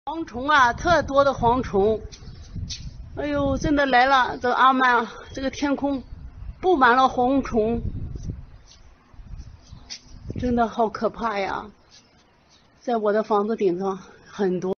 蝗虫啊，特多的蝗虫。哎呦，真的来了！这阿曼，这个天空布满了蝗虫，真的好可怕呀！在我的房子顶上很多。